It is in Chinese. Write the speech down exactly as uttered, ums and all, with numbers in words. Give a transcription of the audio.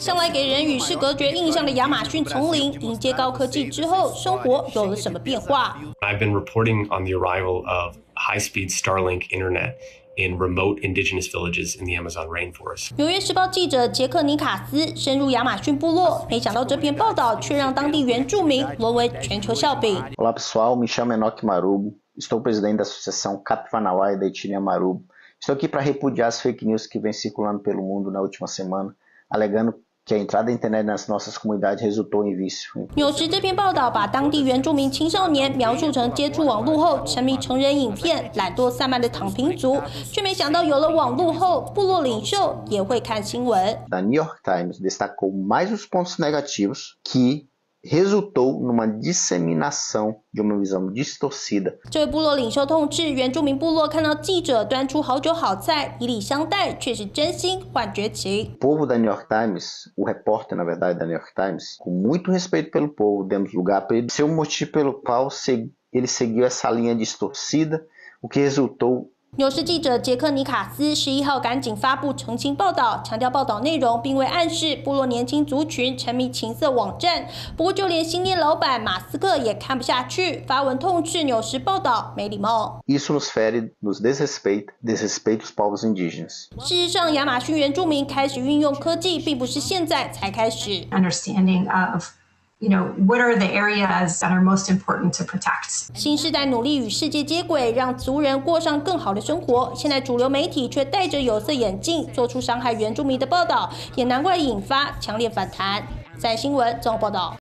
向来给人与世隔绝印象的亚马逊丛林，迎接高科技之后，生活有了什么变化？ I've been reporting on the arrival of high-speed Starlink internet in remote indigenous villages in the Amazon rainforest. 纽约时报记者杰克尼卡斯深入亚马逊部落，没想到这篇报道却让当地原住民沦为全球笑柄。 Olá pessoal, me chamo Enoque Marubo, estou presidente da Associação Capivanawai da etnia Marubo. Estou aqui para repudiar as fake news que vêm circulando pelo mundo na última semana, alegando que a entrada da internet nas nossas comunidades resultou em vício. 纽时这篇报道把当地原住民青少年描述成接触网络后沉迷成人影片、懒惰散漫的躺平族，却没想到有了网络后，部落领袖也会看新闻。 The New York Times destacou mais os pontos negativos que resultou numa disseminação de uma visão distorcida. 这位部落领袖痛斥原住民部落看到记者端出好酒好菜以礼相待，却是真心换绝情。 O povo da New York Times, o repórter na verdade da New York Times, com muito respeito pelo povo, demos lugar para ele ser o motivo pelo qual ele seguiu essa linha distorcida, o que resultou 纽时记者杰克尼卡斯十一号赶紧发布澄清报道，强调报道内容并未暗示部落年轻族群沉迷情色网站。不过，就连新店老板马斯克也看不下去，发文痛斥纽时报道没礼貌。 Isso nos fere, nos desrespeita, desrespeita os povos indígenas. 事实上，亚马逊原住民开始运用科技，并不是现在才开始。 Understanding of You know, what are the areas that are most important to protect? 新世代努力与世界接轨，让族人过上更好的生活。现在主流媒体却戴着有色眼镜，做出伤害原住民的报道，也难怪引发强烈反弹。在新闻综合报道。